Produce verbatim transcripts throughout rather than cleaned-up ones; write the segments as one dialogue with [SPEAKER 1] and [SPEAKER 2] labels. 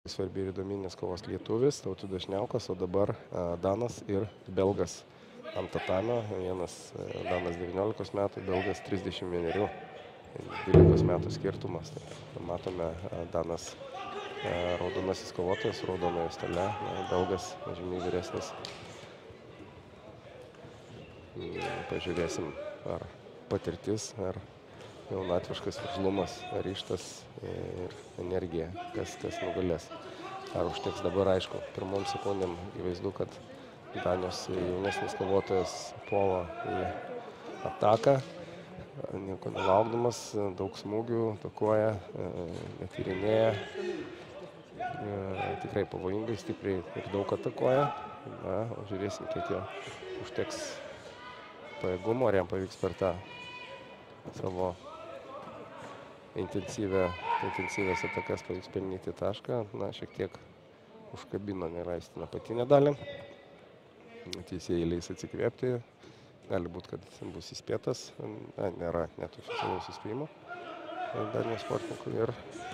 [SPEAKER 1] Svarbi ir įdomi, nes kovos lietuvis, Tautvydas Šniaukas, o dabar Danas ir belgas ant tatamio. Vienas Danas devyniolikos metų, belgas trisdešimt vienerių, dvylikos metų skirtumas. Tai matome, Danas raudonasis kovotojas, raudonoje stale, belgas žymiai vyresnis. Pažiūrėsim, ar patirtis, ar jaunatviškas veržlumas, ryžtas ir energija, kas, kas nugalės. Ar užteks dabar, aišku, pirmom sekundėm įvaizdu, kad Danijos jaunesnis kovotojas puola į ataką, nieko nelaukdamas, daug smūgių, atakuoja, netyrinėja, tikrai pavojingai, stipriai ir daug atakuoja. Na, o žiūrėsim, kiek jo užteks pajėgumo, ar jam pavyks per tą savo intensyvę, intensyvės atakas pavyks pelnyti tašką. Na, šiek tiek užkabino neleistina apatinę dalį. Teisėjai leis atsikvėpti. Gali būti, kad bus įspėtas. Na, nėra net oficialaus įspėjimo Danijos sportininkų. Ir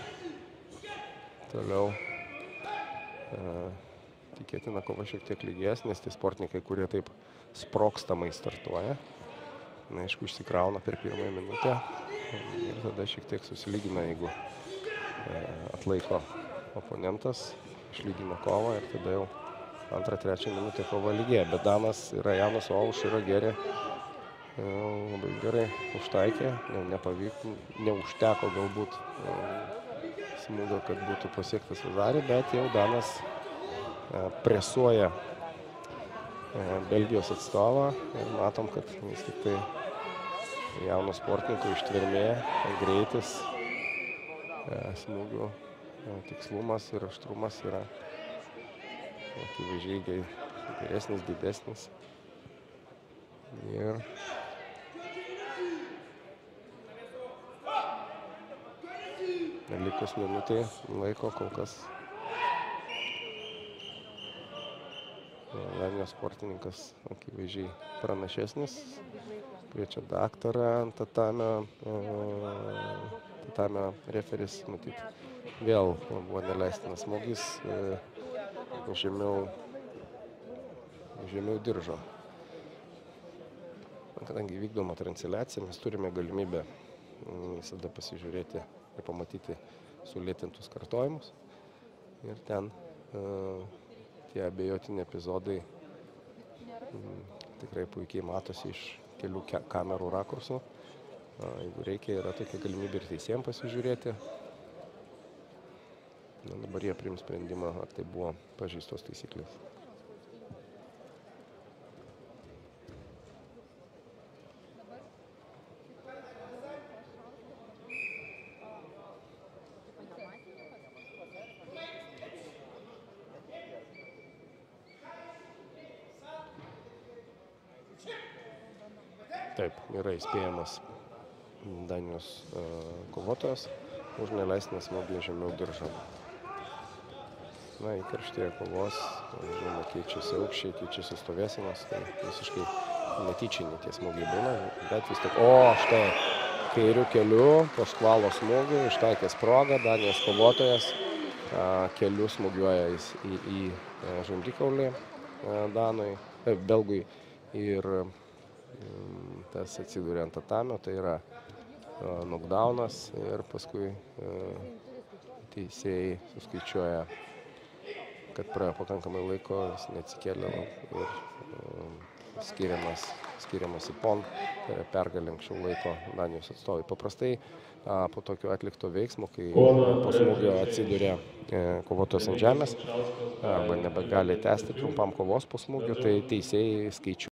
[SPEAKER 1] toliau e, tikėtina kova šiek tiek lygės, nes tie sportininkai, kurie taip sprogstamai startuoja, na, aišku, išsikrauna per pirmąją minutę ir tada šiek tiek susilygina, jeigu e, atlaiko oponentas, išlygina kovą ir tada jau antrą, trečią minutę kova lygėja. Bet Danas yra jaunas, o už yra geri, e, labai gerai užtaikė, ne, nepavyko, neužteko galbūt e, smūgio, kad būtų pasiektas Vazari, bet jau Danas e, presuoja e, Belgijos atstovą ir matom, kad vis tik tai jauno sportininko ištvermė, greitis, smūgių tikslumas ir aštrumas yra akivaizdžiai geresnis, didesnis. Ir likus minutė laiko kol kas Danijos sportininkas akivaizdžiai pranašesnis. Kviečia daktarą ant tatamio, tatamio referis, matyt, vėl buvo neleistinas smūgis žemiau, žemiau diržo. Kadangi vykdoma transliacija, mes turime galimybę visada pasižiūrėti ir pamatyti sulėtintus kartojimus. Ir ten tie abejotini epizodai tikrai puikiai matosi iš kelių kamerų rakursų. Jeigu reikia, yra tokia galimybė ir teisėjams pasižiūrėti. Na, dabar jie priims sprendimą, ar tai buvo pažeistos taisyklės. Taip, yra įspėjamas Danijos uh, kovotojas už neleistinę smūgį žemiau diržo. Na, įkarštėje kovos, žinoma, keičiasi aukščiai, keičiasi stovėsenos, tai visiškai netyčiniai tie smūgiai būna, bet vis tik, o, štai, kairiu keliu, po škvalo smūgių, ištaikęs progą, Danijos kovotojas uh, keliu smūgiuoja į, į, į žandikaulį uh, Danui, e, belgui ir tas atsidūrė ant tatamio, tai yra uh, knockdownas ir paskui uh, teisėjai suskaičiuoja, kad praėjo pakankamai laiko, jis neatsikėlė ir uh, skiriamas, skiriamas į pon, tai yra pergalė anksčiau laiko Danijos atstovai. Paprastai uh, po tokio atlikto veiksmo, kai uh, po smūgio atsidūrė uh, kovotojas ant žemės arba nebegali tęsti trumpam kovos po smūgio, tai teisėjai skaičiuoja